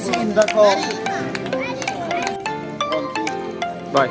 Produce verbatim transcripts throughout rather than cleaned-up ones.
sindaco. Vai.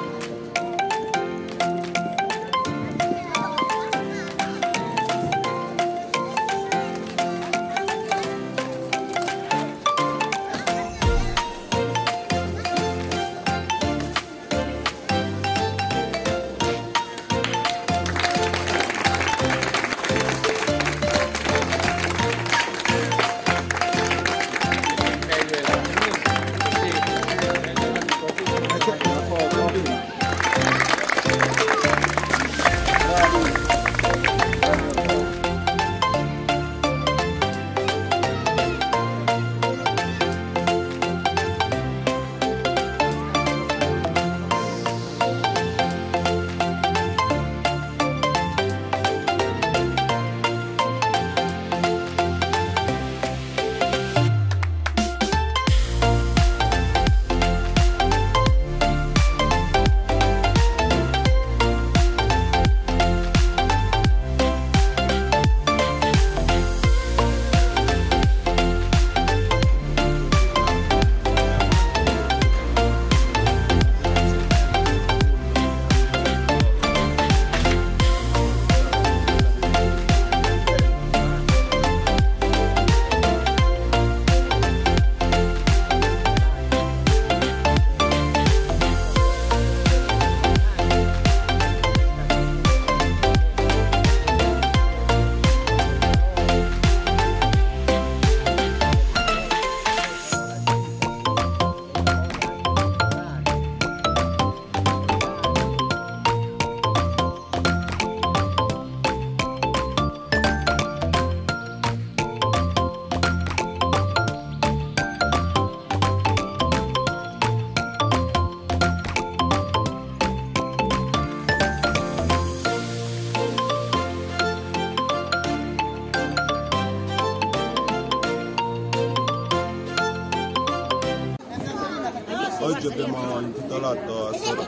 Oggi abbiamo intitolato a Soro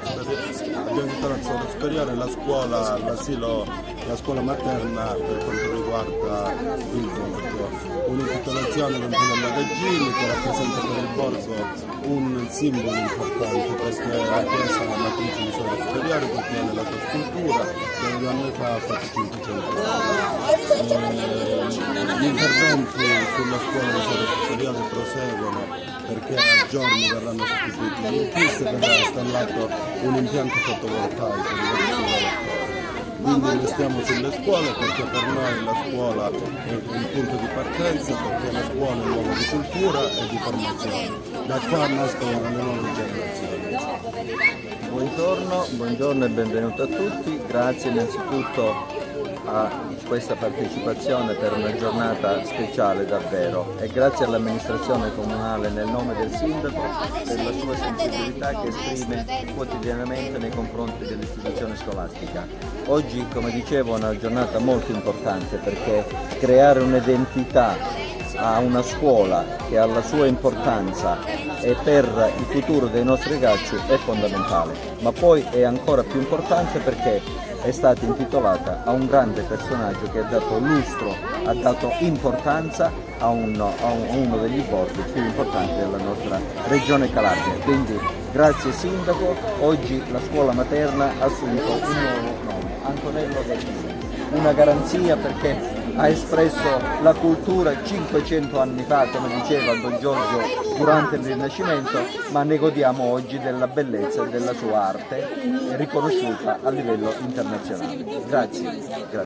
Superiore la scuola, l'asilo, la scuola materna per quanto riguarda il borgo. Un'intitolazione del Magazzini che rappresenta per il borgo un simbolo importante, perché la chiesa la matrice di Soro Superiore contiene la sua scultura che due anni fa ha fatto cinquecento anni. Gli interventi sulla scuola di Soro Superiore proseguono, perché a giorni verranno sostituiti gli infissi e verrà installato un impianto fotovoltaico. Quindi investiamo sulle scuole, perché per noi la scuola è il punto di partenza, perché la scuola è un luogo di cultura e di formazione. Da qua nascono le nuove generazioni. Buongiorno, buongiorno e benvenuto a tutti. Grazie innanzitutto a questa partecipazione per una giornata speciale davvero, e grazie all'amministrazione comunale nel nome del sindaco per la sua sensibilità che esprime quotidianamente nei confronti dell'istituzione scolastica. Oggi, come dicevo, è una giornata molto importante, perché creare un'identità a una scuola che ha la sua importanza e per il futuro dei nostri ragazzi è fondamentale, ma poi è ancora più importante perché è stata intitolata a un grande personaggio che ha dato lustro, ha dato importanza a, un, a, un, a uno degli borghi più importanti della nostra regione Calabria. Quindi grazie Sindaco, oggi la scuola materna ha assunto un nuovo nome, Antonello Gazzini, una garanzia perché ha espresso la cultura cinquecento anni fa, come diceva Don Giorgio durante il Rinascimento, ma ne godiamo oggi della bellezza e della sua arte riconosciuta a livello internazionale. Grazie. Grazie.